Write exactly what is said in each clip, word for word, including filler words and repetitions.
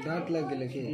दांत लग गए के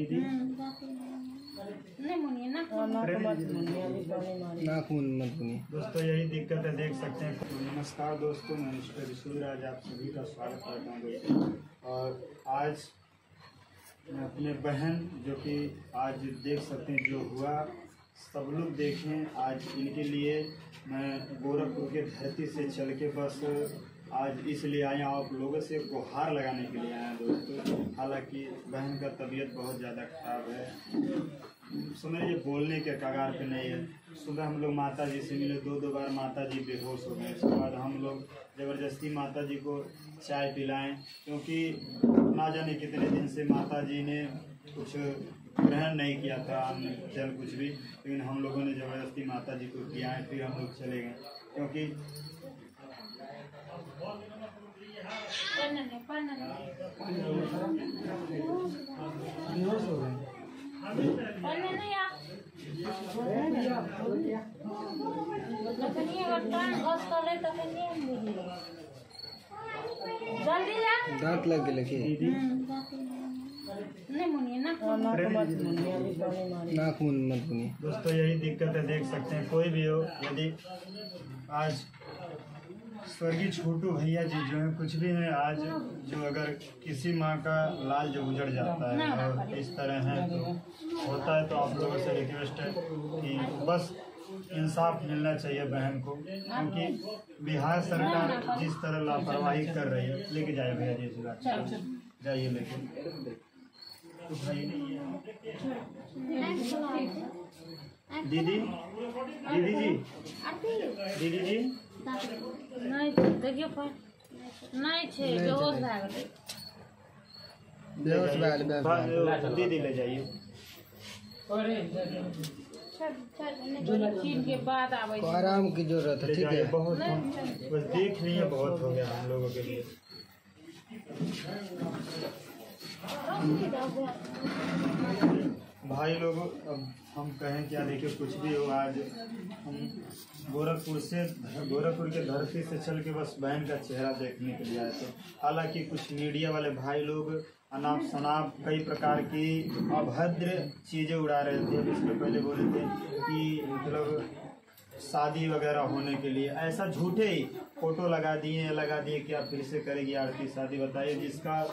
नाक मुन मत बुनी। दोस्तों यही दिक्कत है, देख सकते हैं। नमस्कार दोस्तों, मैं मिस्टर ऋषि आज आप सभी का स्वागत करता हूँ दोस्तों। और आज मैं अपने बहन जो कि आज देख सकते हैं जो हुआ, सब लोग देखें। आज इनके लिए मैं गोरखपुर के धरती से चल के बस आज इसलिए आया, आप लोगों से गुहार लगाने के लिए आया दोस्तों। हालांकि बहन का तबीयत बहुत ज़्यादा ख़राब है, समझ ये बोलने के कगार पे नहीं है। सुबह हम लोग माता जी से मिले, दो दो बार माता जी बेहोश हो गए। उसके बाद हम लोग ज़बरदस्ती माता जी को चाय पिलाएं, क्योंकि ना जाने कितने दिन से माता जी ने कुछ ग्रहण नहीं किया था, जल कुछ भी, लेकिन हम लोगों ने ज़बरदस्ती माता जी को किया है। फिर हम लोग चले गए, क्योंकि बेहोश हो गए। दांत लग गए के नाक मुन मत बुनी। दोस्तों यही दिक्कत है, देख सकते हैं। कोई भी हो, यदि आज स्वर्गीय छोटू भैया जी जो है कुछ भी है, आज जो अगर किसी माँ का लाल जो उजड़ जाता है और इस तरह है तो होता है, तो आप लोगों से रिक्वेस्ट है कि बस इंसाफ मिलना चाहिए बहन को, क्योंकि बिहार सरकार जिस तरह लापरवाही कर रही है। लेके जाए भैया जी, इस जाइए लेके दीदी दीदी जी दीदी जी नहीं देखियो पर नहीं छे, बेहोश भए गेलै। बेहोश भए गेलै, दीदी ले जाइए। चीन के बाद आवे को आराम की जरूरत है, ठीक है। बहुत बस देख लिए, बहुत हो गया हम लोगों के लिए। भाई लोग, अब हम कहें क्या, देखिए कुछ भी हो, आज हम गोरखपुर से गोरखपुर के धरती से चल के बस बहन का चेहरा देखने के लिए आए थे। हालांकि कुछ मीडिया वाले भाई लोग अनाप शनाप कई प्रकार की अभद्र चीज़ें उड़ा रहे थे। इसके पहले बोले थे कि मतलब शादी वगैरह होने के लिए ऐसा झूठे ही फोटो लगा दिए लगा दिए कि आप फिर से करेगी आरती शादी। बताइए, जिसका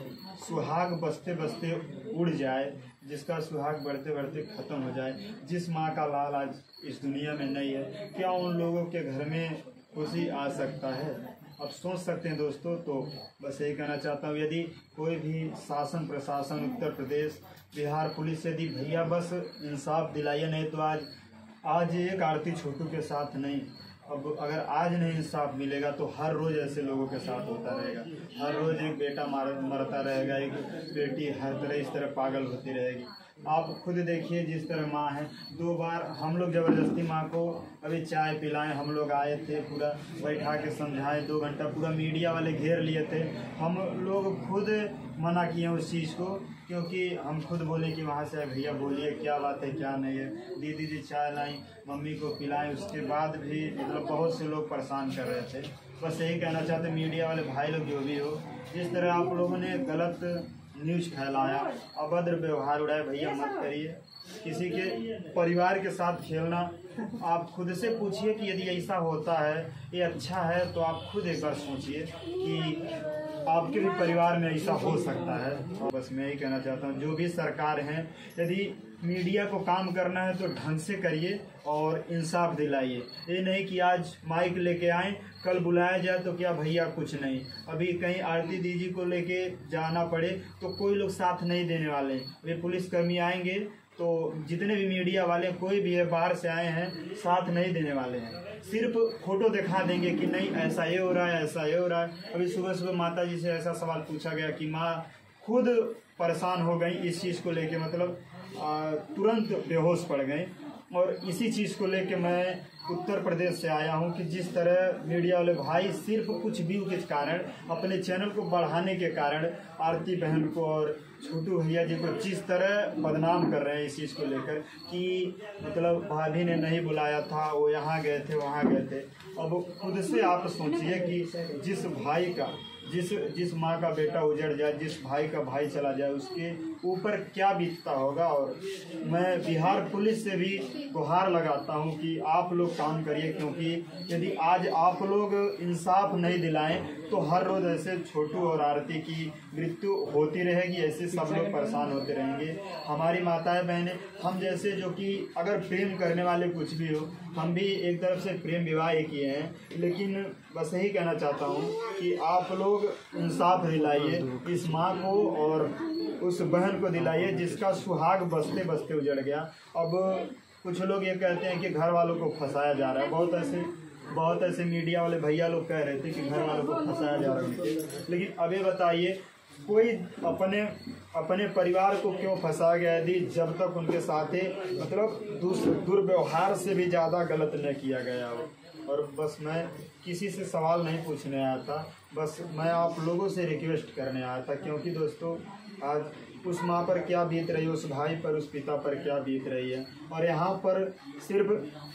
सुहाग बसते बसते उड़ जाए, जिसका सुहाग बढ़ते बढ़ते ख़त्म हो जाए, जिस माँ का लाल आज इस दुनिया में नहीं है, क्या उन लोगों के घर में खुशी आ सकता है? अब सोच सकते हैं दोस्तों। तो बस यही कहना चाहता हूँ, यदि कोई भी शासन प्रशासन, उत्तर प्रदेश, बिहार पुलिस, यदि भैया बस इंसाफ दिलाइए, नहीं तो आज आज एक आरती छोटू के साथ नहीं, अब अगर आज नहीं इंसाफ मिलेगा तो हर रोज़ ऐसे लोगों के साथ होता रहेगा। हर रोज़ एक बेटा मार मरता रहेगा, एक बेटी हर तरह इस तरह पागल होती रहेगी। आप खुद देखिए, जिस तरह माँ है, दो बार हम लोग ज़बरदस्ती माँ को अभी चाय पिलाएं, हम लोग आए थे, पूरा बैठा के समझाएं, दो घंटा पूरा मीडिया वाले घेर लिए थे। हम लोग खुद मना किए उस चीज़ को, क्योंकि हम खुद बोले कि वहाँ से भैया बोलिए क्या बात है क्या नहीं है। दीदी जी चाय लाई, मम्मी को पिलाएं, उसके बाद भी मतलब बहुत से लोग परेशान कर रहे थे। बस यही कहना चाहते, मीडिया वाले भाई लोग जो भी हो, जिस तरह आप लोगों ने गलत न्यूज़ फैलाया, अभद्र व्यवहार उड़ाया, भैया मत करिए। किसी के परिवार के साथ खेलना, आप खुद से पूछिए कि यदि ऐसा होता है, ये अच्छा है, तो आप खुद एक बार सोचिए कि आपके भी परिवार में ऐसा हो सकता है। और बस मैं यही कहना चाहता हूँ, जो भी सरकार हैं, यदि मीडिया को काम करना है तो ढंग से करिए और इंसाफ दिलाइए। ये नहीं कि आज माइक लेके आए, कल बुलाया जाए तो क्या भैया कुछ नहीं, अभी कहीं आरती दीदी को लेके जाना पड़े तो कोई लोग साथ नहीं देने वाले। वे पुलिसकर्मी आएंगे तो जितने भी मीडिया वाले कोई भी है, बाहर से आए हैं, साथ नहीं देने वाले हैं। सिर्फ फोटो दिखा देंगे कि नहीं ऐसा ये हो रहा है, ऐसा ये हो रहा है। अभी सुबह सुबह माता जी से ऐसा सवाल पूछा गया कि माँ खुद परेशान हो गई इस चीज़ को लेके, मतलब तुरंत बेहोश पड़ गए। और इसी चीज़ को लेके मैं उत्तर प्रदेश से आया हूं कि जिस तरह मीडिया वाले भाई सिर्फ कुछ व्यू के कारण, अपने चैनल को बढ़ाने के कारण आरती बहन को और छोटू भैया जी को जिस तरह बदनाम कर रहे हैं इस चीज़ को लेकर कि मतलब भाभी ने नहीं बुलाया था, वो यहाँ गए थे वहाँ गए थे। अब खुद से आप सोचिए कि जिस भाई का जिस जिस माँ का बेटा उजड़ जाए, जिस भाई का भाई चला जाए, उसके ऊपर क्या बीतता होगा। और मैं बिहार पुलिस से भी गुहार लगाता हूं कि आप लोग काम करिए, क्योंकि यदि आज आप लोग इंसाफ नहीं दिलाएं तो हर रोज ऐसे छोटू और आरती की मृत्यु होती रहेगी, ऐसे सब लोग परेशान होते रहेंगे। हमारी माताएं बहनें, हम जैसे जो कि अगर प्रेम करने वाले कुछ भी हो, हम भी एक तरफ से प्रेम विवाह किए हैं, लेकिन बस यही कहना चाहता हूँ कि आप लोग इंसाफ दिलाइए इस माँ को और उस बहन को दिलाइए जिसका सुहाग बसते बसते उजड़ गया। अब कुछ लोग ये कहते हैं कि घर वालों को फंसाया जा रहा है, बहुत ऐसे बहुत ऐसे मीडिया वाले भैया लोग कह रहे थे कि घर वालों को फंसाया जा रहा है उनके। लेकिन अब ये बताइए, कोई अपने अपने परिवार को क्यों फंसा गया यदि जब तक उनके साथ ही मतलब दुर्व्यवहार से भी ज़्यादा गलत न किया गया हो। और बस मैं किसी से सवाल नहीं पूछने आया था, बस मैं आप लोगों से रिक्वेस्ट करने आया था, क्योंकि दोस्तों आज उस माँ पर क्या बीत रही है, उस भाई पर, उस पिता पर क्या बीत रही है। और यहाँ पर सिर्फ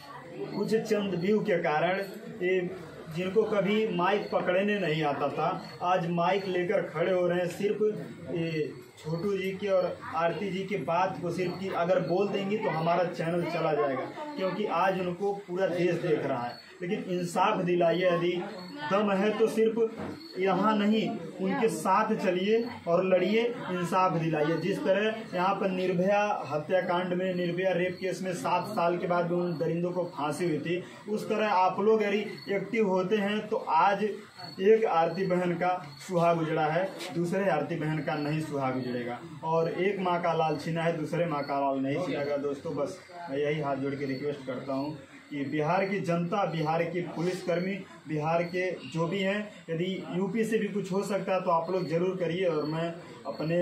कुछ चंद व्यू के कारण ये जिनको कभी माइक पकड़ने नहीं आता था, आज माइक लेकर खड़े हो रहे हैं। सिर्फ ये छोटू जी की और आरती जी की बात को सिर्फ कि अगर बोल देंगी तो हमारा चैनल चला जाएगा, क्योंकि आज उनको पूरा देश देख रहा है। लेकिन इंसाफ दिलाइए, यदि दम है तो सिर्फ यहाँ नहीं, उनके साथ चलिए और लड़िए, इंसाफ दिलाइए। जिस तरह यहाँ पर निर्भया हत्याकांड में, निर्भया रेप केस में सात साल के बाद उन दरिंदों को फांसी हुई थी, उस तरह आप लोग यदि एक्टिव होते हैं तो आज एक आरती बहन का सुहाग उजड़ा है, दूसरे आरती बहन का नहीं सुहाग उजड़ेगा। और एक माँ का लाल छीना है, दूसरे माँ का लाल नहीं छीनेगा। दोस्तों बस मैं यही हाथ जोड़ के रिक्वेस्ट करता हूँ कि बिहार की जनता, बिहार के पुलिसकर्मी, बिहार के जो भी हैं, यदि यूपी से भी कुछ हो सकता है तो आप लोग जरूर करिए। और मैं अपने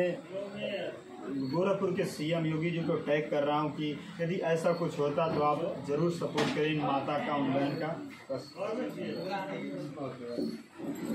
गोरखपुर के सीएम योगी जी को टैग कर रहा हूँ कि यदि ऐसा कुछ होता तो आप जरूर सपोर्ट करें इन माता का, उन बहन का। बस